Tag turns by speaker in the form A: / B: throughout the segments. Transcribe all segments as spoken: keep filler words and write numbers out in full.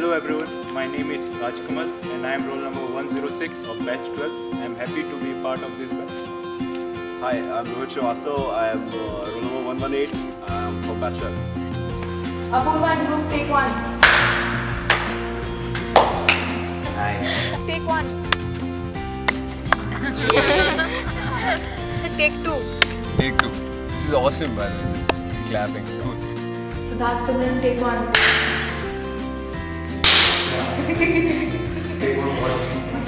A: Hello everyone, my name is Rajkamal and I am roll number one oh six of Batch twelve. I am happy to be part of this batch.
B: Hi, I'm Rohit Srivastava. I am uh, roll number one one eight. I am from Batch twelve.
C: Apurva and group, take one.
B: Hi.
C: Take one. Take two.
D: Take two. This is awesome, by the way. This is clapping. Good.
C: Siddharth Simran, take one.
A: Take one more.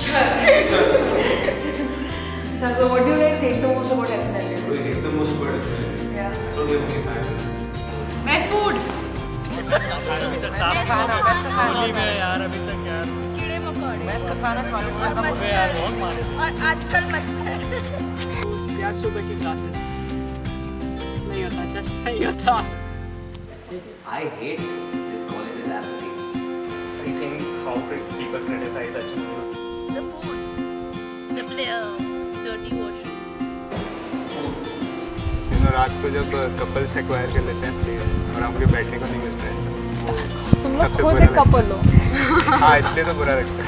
C: So what do you guys hate the most about H N L U?
A: What do you hate the most about H N L U?
C: Yeah.
A: I don't have any time.
C: Best food.
E: अभी तक साफ खाना best खाना होली में यार अभी तक यार
C: कीड़े मकोड़े
E: बेस्ट खाना टॉयलेट से खत्म हो गया यार बहुत मारे
C: और आजकल मच्छर
E: यार सुबह की क्लासेस नहीं होता जस्ट नहीं होता
F: I hate this college's apathy.
A: I think how people criticize H N L U.
G: The food, the play, uh, dirty washrooms.
A: You know, रात को जब couples acquire कर लेते हैं place और हमको बैठने को नहीं मिलता है
C: तुम लोग खुद एक कपल हो
A: हाँ इसलिए तो बुरा लगता है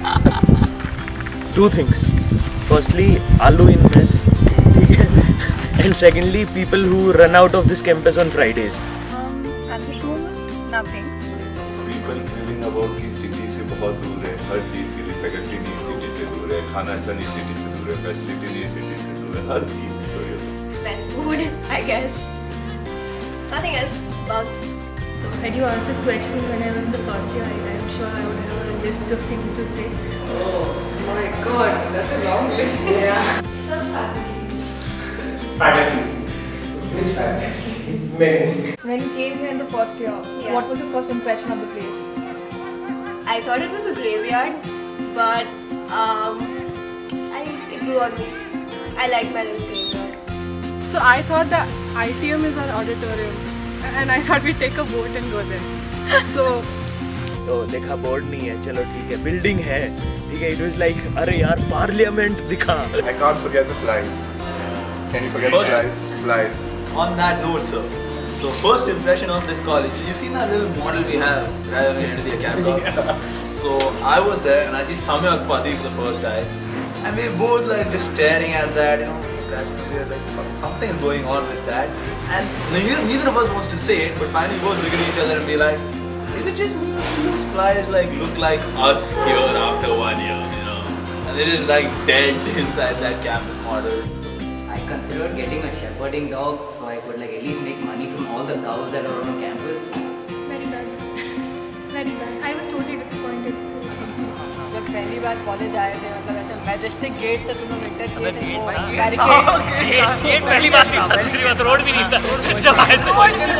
H: Two things. Firstly, aloo in mess. And secondly, people who run out of this campus on Fridays.
C: um, At this moment, nothing.
I: People feeling about कि city से बहुत दूर है, हर चीज़ के लिए faculty नहीं city से दूर है, खाना अच्छा नहीं city से दूर है, facility नहीं city से दूर है, हर चीज़ तो ये
G: Best food, I guess. Nothing else. Bugs.
J: So, had you asked this question when I was in the first year, I am sure I would have a list of things to say.
C: Oh my god, that's a long list.
J: Yeah. Some faculties.
A: faculty. Which faculty? Many.
C: When you came here in the first year,
G: Yeah.
C: what was your first impression of the place?
G: I thought it was a graveyard, but um, I it grew on me. I like my little graveyard.
K: So I thought the I T M is our auditorium, and I thought we'd take a boat and go there. So
H: तो देखा board नहीं है चलो ठीक है building है ठीक है इट वाज लाइक अरे यार पार्लियामेंट दिखा
I: I can't forget the flies. Can you forget the flies? Flies.
F: On that note, sir. So first impression of this college. You seen that little model we have right on the end of the camera? So I was there and I see Samyak Padi for the first time, and we both like just staring at that, you know, scratching our beard, like fuck, something's going on with that. And neither, neither of us wants to say it, but finally we both look at each other and be like, is it just me or do those flies like look like us here after one year, you know? And they're just like dead inside that campus model.
L: I considered getting a shepherding dog so I could like at least make money from all the cows that are on campus.
J: Very bad. Very bad. I was totally disappointed.
C: जब पहली बार college आए थे मतलब ऐसे majestic gate से तुम लोग enter किए थे वो
E: गेट गेट पहली बात नहीं था दूसरी बात रोड भी नहीं था जब आए थे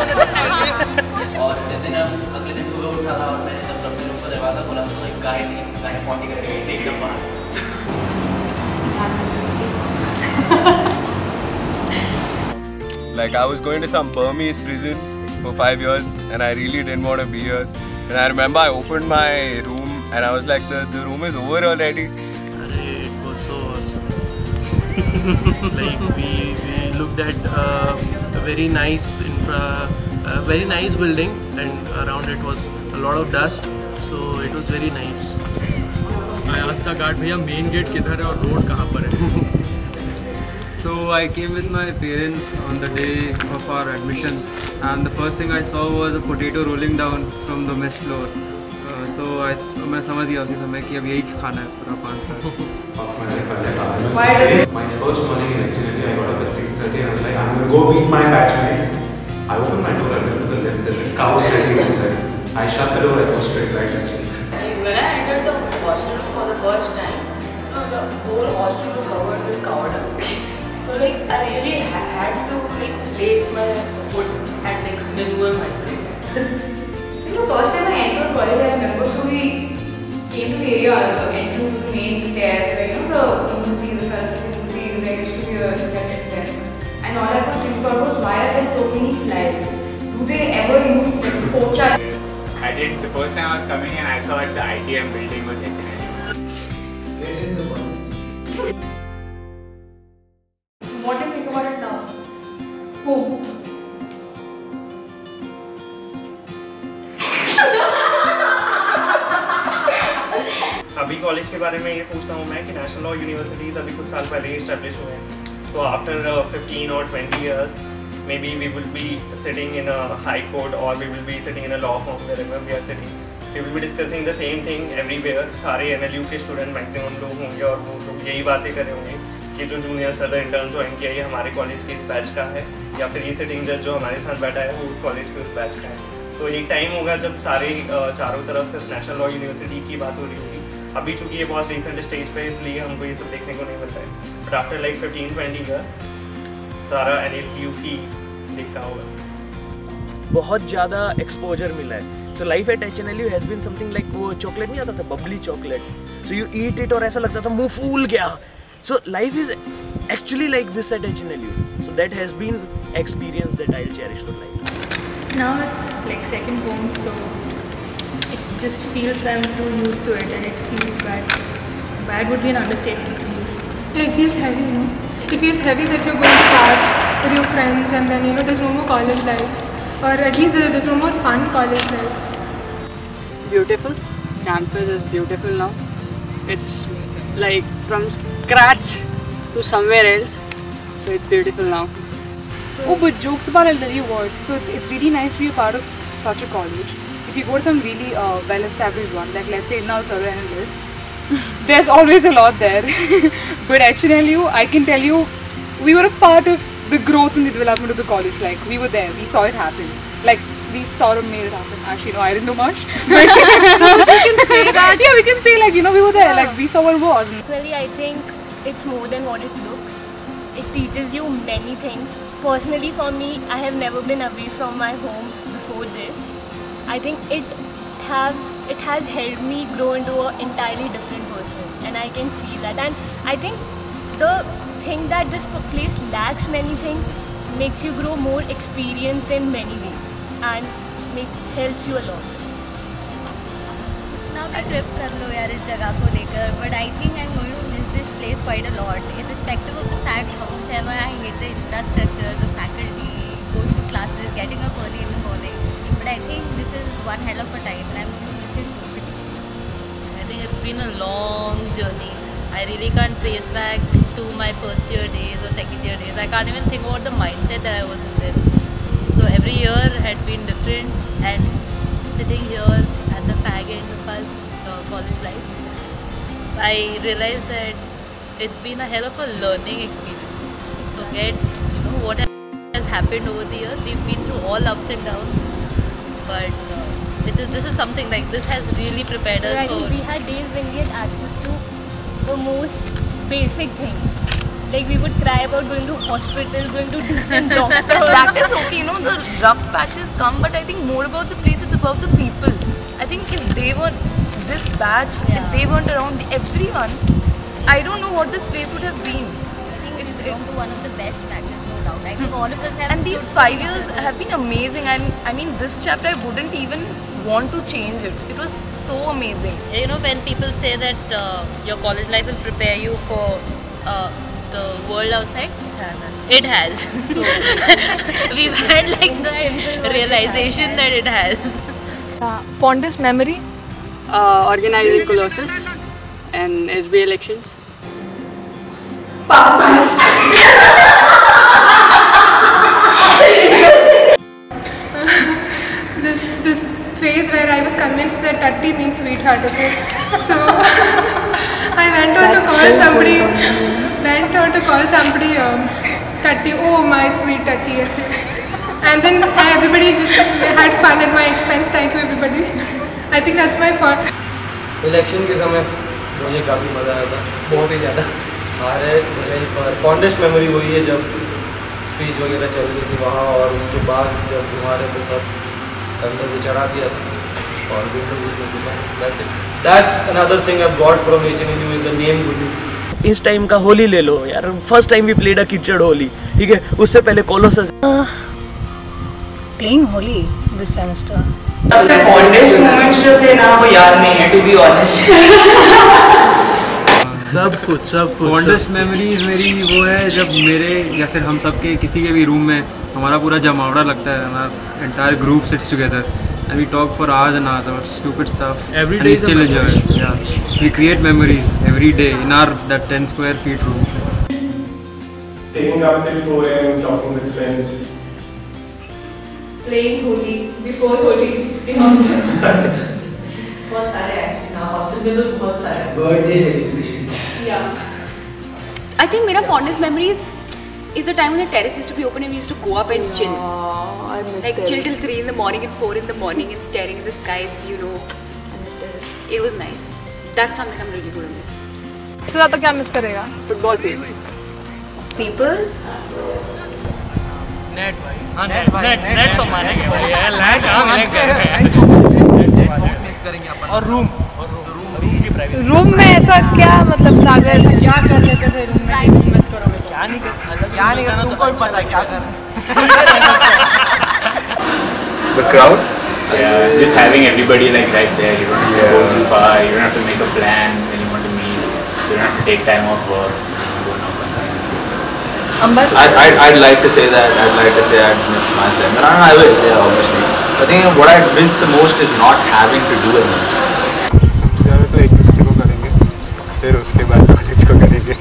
L: और जिस दिन हम अगले दिन सुबह उठा था और मैंने जब अपने रूम का दरवाजा खोला तो एक गाय थी गाय पॉटी करके गई थी एकदम बाहर
D: Like I was going to some Burmese prison for five years and I really didn't want to be here. And I remember I opened my room and I was like, the, the room is over already.
E: It was so awesome. Like we, we looked at uh, a very nice infra, a very nice building, and around it was a lot of dust. So it was very nice. I asked the guard, भैया main gate किधर है और road कहाँ पर है?
M: So I came with my parents on the day of our admission, and the first thing I saw was a potato rolling down from the mess floor. Uh, so I, मैं समझ गया उसी समय कि अब यही खाना है पूरा पाँच साल.
A: My first morning in H N L U, I got up at six thirty and I was like, I'm going to go meet my batchmates. I opened my door, I went to the left, there's a cow standing right there. I shut the door, I go straight right to sleep.
N: When I entered the hostel for the first time, you know, the whole hostel was covered with cow dung. So like I really ha had to like place my foot and like maneuver myself.
J: You know, first time I entered college, I remember, so we came to the area, the entrance to the main stairs, where you know the Murti, the Saraswati Murti, there used to be a reception desk. And all I could think about was why are there so many flies? Do they ever use like pocha?
A: I did the first time I was coming in, I thought the I T M building was H N L U. Where is the one?
C: What do you think about it now? Home.
O: College के बारे में ये सोचता हूँ मैं कि national law universities अभी कुछ साल पहले इस्टेब्लिश हुए हैं. सो आफ्टर फिफ्टीन और twenty years maybe we will be sitting in a high court or we will be sitting in a law firm wherever we are sitting. We will be discussing the same thing everywhere. सारे H N L U के student maximum लोग होंगे और वो लोग यही बातें कर रहे होंगे कि जो जूनियर सर इंटर्न ज्वाइन किया ये हमारे कॉलेज के इस बैच का है, या फिर ये सिटिंग जज जो हमारे साथ बैठा है वो उस कॉलेज के उस बैच का है. सो so, एक टाइम होगा जब सारे चारों तरफ से नेशनल लॉ यूनिवर्सिटी की बात हो रही होगी. अभी चूँकि ये बहुत रिसेंट स्टेज पे इसलिए हमको ये सब देखने को नहीं मिलता है. But after like fifteen twenty years सारा N L U ही दिख रहा होगा.
H: बहुत ज़्यादा एक्सपोजर मिला है. So life at H N L U has been something like वो चॉकलेट नहीं आता था, bubbly chocolate. So you eat it और ऐसा लगता था मुंह फूल गया. So life is actually like this at H N L U. So that has been experience that I will cherish for life.
J: Now it's like second home, so it just feels I'm too used to it and it feels bad. Bad would be an understatement to use.
K: Yeah, it feels heavy, you know. It feels heavy that you're going to part with your friends and then, you know, there's no more college life. Or at least there's no more fun college life.
P: Beautiful. Campus is beautiful now. It's like from scratch to somewhere else. So it's beautiful now.
J: So, oh, but jokes apart, I'll tell you what. So it's it's really nice to be a part of such a college. If you go to some really uh, well-established one, like let's say now it's H N L U, there's always a lot there. But H N L U, I can tell you, we were a part of the growth and the development of the college. Like we were there, we saw it happen. Like we sort of made it happen. Actually, no, I didn't do much. But, no, but you can say that. Yeah, we can say like you know we were there. Yeah. Like we saw what it was.
Q: Personally, I think it's more than what it looks. It teaches you many things. Personally, for me, I have never been away from my home before this. I think it have it has helped me grow into an entirely different person, and I can feel that. And I think the thing that this place lacks many things makes you grow more experienced in many ways, and makes helps you a lot.
G: Now we trip kar lo yaar is jagah ko lekar, but I think I'm going to miss this place quite a lot, irrespective of the fact how much ever I hate the infrastructure, the faculty, going to classes, getting up early in the morning. But I think this is one hell of a time, and I'm going to miss it totally.
R: I think it's been a long journey. I really can't trace back to my first year days or second year days. I can't even think about the mindset that I was in then. So every year had been different, and sitting here at the fag end of us uh, college life, I realized that it's been a hell of a learning experience. Forget you know what has happened over the years. We've been through all ups and downs, but uh, it is, this is something like this has really prepared us
Q: I
R: for.
Q: think we had days when we had access to the most basic things. Like we would cry about going to hospital, going to decent doctors.
N: That is okay, you know, the rough patches come, but I think more about the place, it's about the people. I think if they were this batch,
Q: yeah.
N: if they weren't around, everyone, I don't know what this place would have been.
G: I think it is belong to one of the best batches, no doubt. I think all of us have.
N: And these five years have been amazing, and I mean, this chapter I wouldn't even want to change it. It was so amazing.
R: You know, when people say that uh, your college life will prepare you for uh, the world outside, it has. We've had like that realization that it has.
P: Uh, fondest memory? Uh, organizing Colossus and S B elections.
K: this this phase where I was convinced that Tatti means sweetheart, okay? So I went on to call somebody, went on to call somebody um, Tatti, oh my sweet Tatti, yes. And then everybody just had fun at my expense, thank you everybody. I think that's my fun.
S: Election के समय मुझे काफ़ी मज़ा आया था, बहुत ही ज़्यादा। हमारे पर फॉन्डेस्ट मेमोरी वही है जब स्पीच वगैरह चल रही थी वहाँ, और उसके बाद जब तुम्हारे पे सब कंधे पे चढ़ा दिया और that's another thing I got from H N L U is the name good.
H: इस टाइम का होली ले लो यार, first time we played a kichad Holi, ठीक है? उससे पहले colossus
N: playing Holi this semester.
T: Fondest moments जो थे ना वो याद नहीं है, टू बी ऑनेस्ट।
M: सब कुछ सब कुछ फॉन्डेस्ट मेमोरीज मेरी वो है जब मेरे या फिर हम सब के किसी के भी रूम में हमारा पूरा जमावड़ा लगता है, हमारा entire group sits together and we talk for hours and hours about stupid stuff.
H: Every
M: and
H: day
M: we
H: is a
M: still enjoy
H: memory.
M: it. Yeah, we create memories every day in our that ten square feet room.
U: Staying up till four A M talking with friends.
J: Playing Holi before Holi in hostel.
N: बहुत सारे actually ना hostel में तो बहुत सारे.
T: Birthday celebrations.
J: Yeah.
V: I think मेरा fondest memories is the time when the terrace used to be open and we used to go up and chill.
N: I miss
V: Like
N: terrace.
V: chill till three in the morning and four in the morning and staring in the skies, you know.
N: I miss terrace.
V: It was nice. That's something I'm really good at miss.
K: सबसे ज़्यादा क्या miss करेगा?
V: Football field. People?
H: Net भाई
E: हाँ net net net तो मानेंगे भाई यार लैग कहाँ मिलेंगे
H: बहुत मिस करेंगे अपन और रूम और रूम रूम की प्राइवेसी
K: रूम में ऐसा क्या मतलब सागर ऐसा क्या कर लेते थे रूम में मिस करोगे तो?
H: क्या नहीं कर क्या नहीं कर तुमको भी पता है क्या कर
W: The crowd? Yeah, just having everybody like right there. You don't have to go too far. You don't have to make a plan when you want to meet. You don't have to take time off work. Go now,
F: I, I'd, I'd like to say that, I'd like to say I'd miss my time. And I, I will, yeah, obviously. I think what I'd miss the most is not having to do anything.
I: सबसे ज़्यादा तो एक दूसरे को करेंगे, फिर उसके बाद कॉलेज को करेंगे.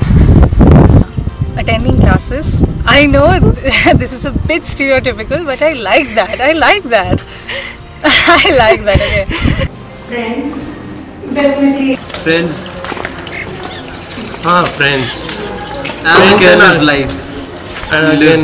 K: Attending classes. I know this is a bit stereotypical, but I like that. I like that. I like that. Okay.
J: Friends. Definitely.
E: Friends. Ah, friends.
H: Friends
E: And careless
H: and
E: life. And again,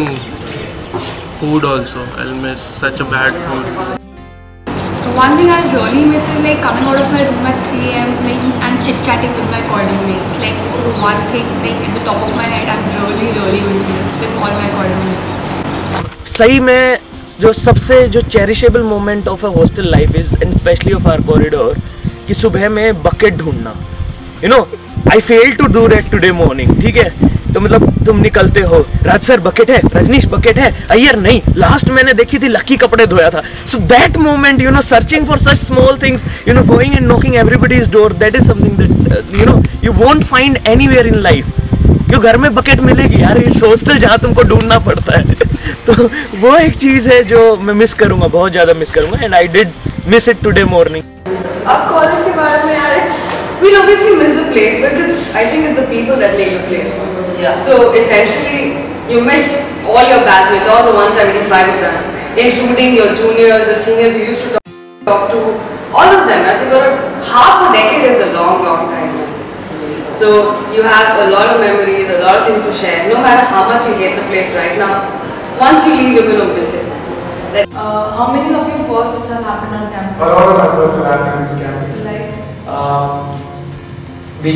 E: food also. I'll miss such a bad food.
J: So one thing I really miss is like coming out of my room at three A M like and chit chatting with my coordinates. Like this is one thing like at the top of my head I'm really really going to miss with all my coordinates.
H: सही में जो सबसे जो cherishable moment of a hostel life is and especially of our corridor कि सुबह में bucket ढूंढना. You know I fail to do that today morning. ठीक है, तो मतलब तुम निकलते हो, राज सर बकेट है, रजनीश बकेट है, अय्यर नहीं, लास्ट मैंने देखी थी लकी कपड़े धोया था. So that moment you know searching for such small things, you know going and knocking everybody's door, that is something that you know you won't find anywhere in life. क्यों घर में bucket मिलेगी यार, it's hostel जहाँ तुमको ढूंढना पड़ता है. तो वो एक चीज़ है जो मैं मिस करूँगा, बहुत ज़्यादा मिस करूँगा. And I did miss it today morning.
X: अब कॉलेज के बारे में यार it's we'll obviously miss the place, but it's I think it's the people that make the place. Yeah. So essentially, you miss all your batchmates, all the one seventy-five of them, including your juniors, the seniors you used to talk, talk to, all of them. As you got half a decade is a long, long time. So you have a lot of memories, a lot of things to share. No matter how much you hate the place right now, once you leave, you're gonna miss it.
N: Uh, how many of your firsts have happened on campus?
U: A lot of my first have happened on this campus.
N: Like?
U: Um, me.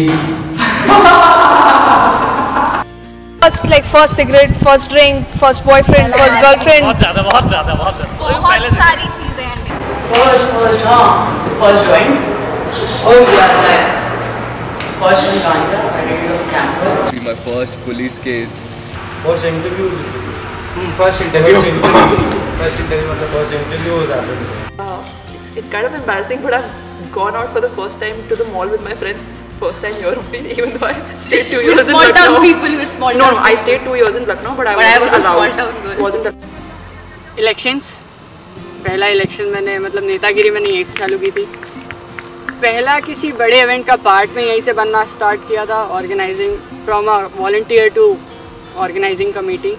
K: First like first cigarette, first drink, first boyfriend, first girlfriend.
E: बहुत ज़्यादा बहुत ज़्यादा बहुत ज़्यादा.
V: बहुत सारी चीजें हैं.
N: First, first, हाँ. First joint. Oh yeah, that. First in ganja, I did it on campus.
D: My first police case.
S: First interview. Hmm, first interview. First interview. First interview. मतलब first interview was happened.
N: Uh, it's it's kind of embarrassing, but I've gone out for the first time to the mall with my friends. First time here only, even though I stayed two years in
V: small
N: Lucknow.
V: town people, you're small
N: No,
V: town
N: no, I
V: people.
N: stayed two years in Lucknow, but I
V: But I
N: wasn't
V: was a small
N: allowed.
V: town girl.
N: Wasn't
P: elections. पहला election मैंने मतलब नेतागिरी मैंने यहीं से चालू की थी. पहला किसी बड़े इवेंट का पार्ट में यहीं से बनना स्टार्ट किया था. Organizing from a volunteer to organizing committee.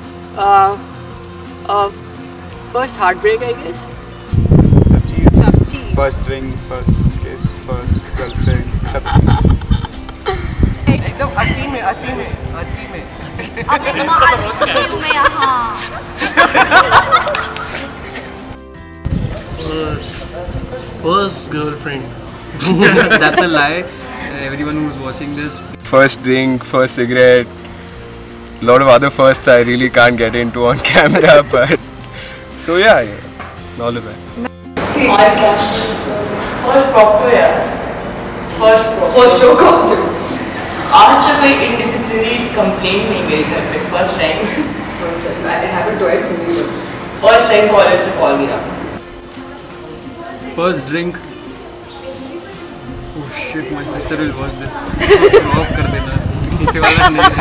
P: First heartbreak I guess.
I: सब चीज़.
V: सब चीज़.
I: First drink, first kiss, first girlfriend, सब चीज़.
H: एकदम अति में अति में अति में.
V: अब एकदम अति में हाँ.
E: First, first girlfriend. That's a lie. Everyone who's watching this.
D: First drink, first cigarette. A lot of other firsts I really can't get into on camera, but so yeah, yeah all of that.
N: On campus. First proper यार. First proper.
X: First show costume.
N: आज तक कोई indisciplinary complaint नहीं गई घर पे. First time.
X: First time. It happened twice to me.
N: First time college से call गिरा.
E: First drink. Oh shit, my sister will watch this. Off कर देना. ये वाला नहीं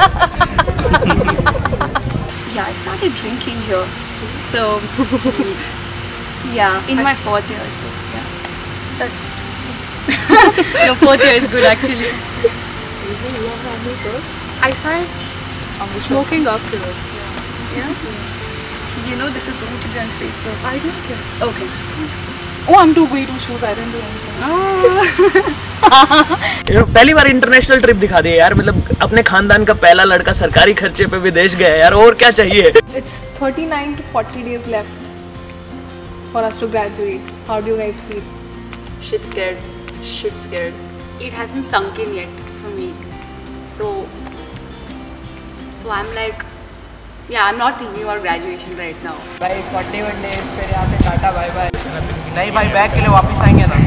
E: है.
V: Yeah, I started drinking here. So Yeah, in my fourth year, so yeah. That's no, fourth year is good actually.
K: Susan, you have had me first. I started smoking up here. Yeah.
V: You know this is going to be on Facebook.
K: I don't care.
V: Okay.
K: Oh, I'm too way to choose. I didn't do anything.
H: You know, पहली बार international trip दिखा दी यार, मतलब अपने खानदान का पहला लड़का सरकारी खर्चे पे विदेश गया यार, और क्या चाहिए?
K: It's thirty-nine to forty days left for us to graduate. How do you guys feel?
V: Shit scared. Shit scared. It hasn't sunk in yet for me. So, so I'm like, yeah, I'm not thinking about graduation right now.
A: भाई forty-one days फिर यहाँ से tata bye bye.
B: नहीं भाई bag के लिए वापस आएंगे ना.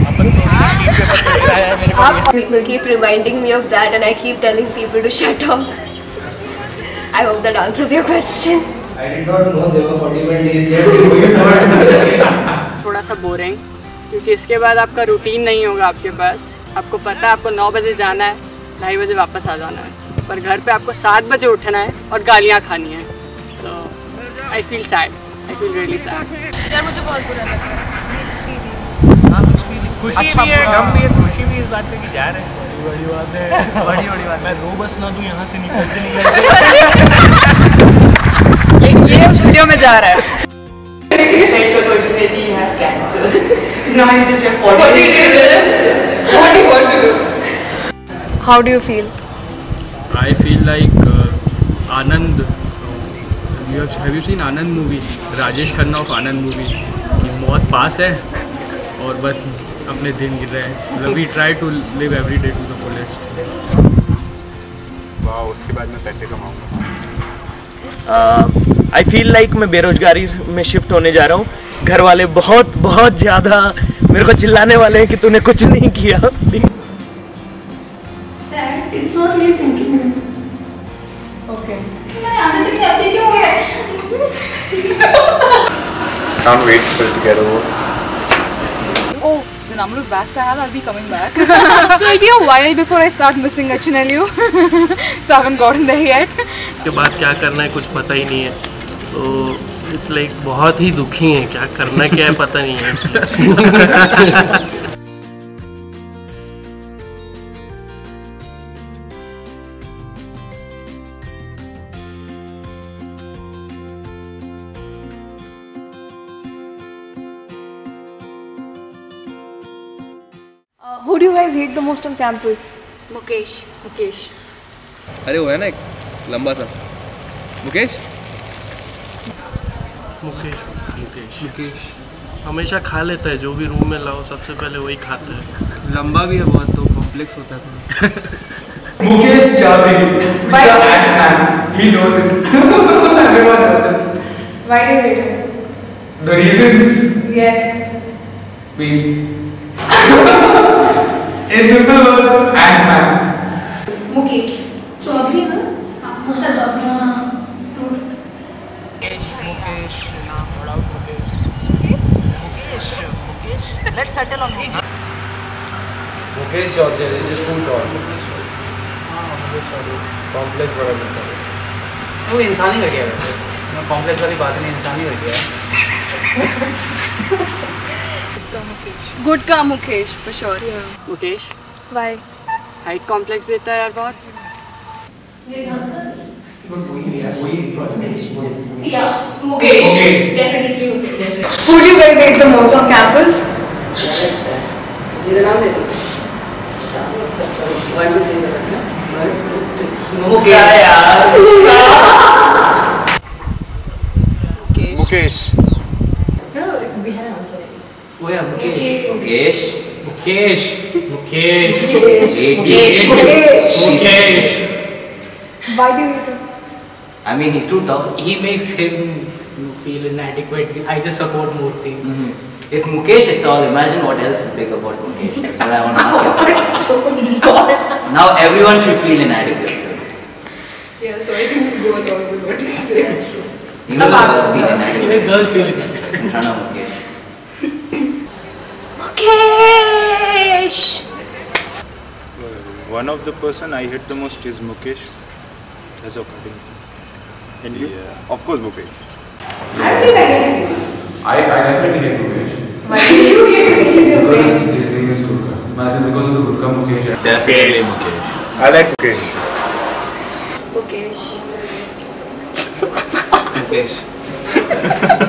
C: People keep reminding me of that and I keep telling people to shut up. I hope that answers your question.
B: I did not know there were forty-one days left.
P: थोड़ा सा boring, क्योंकि इसके बाद आपका रूटीन नहीं होगा आपके पास. आपको पता है आपको नौ बजे जाना है, ढाई बजे वापस आ जाना है, पर घर पे आपको सात बजे उठना है और गालियाँ खानी है. So I feel sad. I feel really sad.
Q: यार मुझे बहुत बुरा लग रहा है.
L: खुशी भी है, गम भी है, खुशी भी इस बात पे कि जा रहे हैं. बड़ी बात है. बड़ी बड़ी बात. मैं रो बस ना दूं यहाँ से निकलते निकलते.
V: ये उस वीडियो में जा रहा है.
N: Expect the question that he have cancer. Now he just have forty days.
K: What do you want to do? How do you feel?
M: I feel like uh, Anand. You have, have you seen Anand movie? Rajesh Khanna of Anand movie. कि मौत पास है और बस अपने दिन गिर रहे हैं. मतलब we try to live every day to the fullest.
I: वाह, उसके बाद मैं पैसे कमाऊंगा.
H: आई फील लाइक मैं बेरोजगारी में शिफ्ट होने जा रहा हूँ. घर वाले बहुत बहुत ज़्यादा मेरे को चिल्लाने वाले हैं कि तूने कुछ नहीं किया.
J: Sad. It's not really sinking in.
K: Okay.
I: Can't wait for it to get over.
K: Oh, the number of bags I have, I'll be coming back. So it'll be a while before I start missing H N L U. So I haven't gotten there yet.
E: के बाद क्या करना है कुछ पता ही नहीं है, तो इट्स लाइक बहुत ही दुखी है. क्या करना क्या है पता नहीं है इसलिए.
K: Uh, who do you guys hate the most on campus?
V: Mukesh. Mukesh.
D: अरे वो है ना एक लंबा सा मुकेश.
E: मुकेश मुकेश मुकेश हमेशा खा लेता है जो भी रूम में लाओ सबसे पहले वही खाता है.
M: लंबा भी है बहुत, तो कॉम्प्लेक्स होता है.
B: Mukesh Chaudhary, Mister Ant-Man, he knows it. Everyone knows it.
J: Why do you hate him?
B: The reasons.
J: Yes.
B: We. In simple words, Ant-Man.
J: Mukesh. Chaudhary ना? हाँ, मुसा चौधरी.
B: Mukesh, नाम थोड़ा Mukesh. Mukesh, Mukesh. Let's settle on him.
S: Mukesh Chaudhary is just too tall.
B: हाँ, Mukesh Chaudhary.
S: Complex बड़ा लगता है.
B: वो इंसान ही हो गया वैसे. मैं कॉम्प्लेक्स वाली बात नहीं, इंसान ही हो गया.
V: Good का Mukesh for sure.
P: Yeah. Mukesh.
V: Why?
P: Height complex देता है यार बहुत.
J: Yeah, Mukesh. Definitely Mukesh.
K: Who do you guys hate the most on campus?
X: जीरा नाम दे दो. One two three बताना. One two three.
B: मुकेश यार.
V: Mukesh.
I: Mukesh.
J: No, we have an answer.
B: वो है Mukesh. Mukesh. Mukesh.
J: Mukesh. Mukesh.
B: Mukesh.
K: Why do you hate him?
B: I mean, he's too tough. He makes him feel inadequate. I just support Murthy. Mm-hmm. If Mukesh is tall, imagine what else is big about Mukesh. That's what I want to ask you. Now everyone should feel inadequate.
J: Yeah, so I think we go along with what you say. It's true.
B: Even girls feel inadequate. Even girls feel inadequate in front of Mukesh.
V: Mukesh.
I: One of the person I hate the most is Mukesh. That's according to me. And you? Yeah. Of course, Mukesh.
J: I think I hate him.
U: I, I definitely hate Mukesh.
J: Why do you hate him? He's your
G: Because
J: friend.
G: his name is Gurkha. As in because of the Gurkha Mukesh.
F: Definitely Mukesh.
O: I like Mukesh.
C: Mukesh.
B: Mukesh.